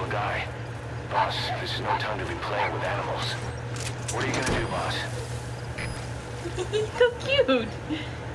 a guy. Boss, this is no time to be playing with animals. What are you gonna do, boss? So cute.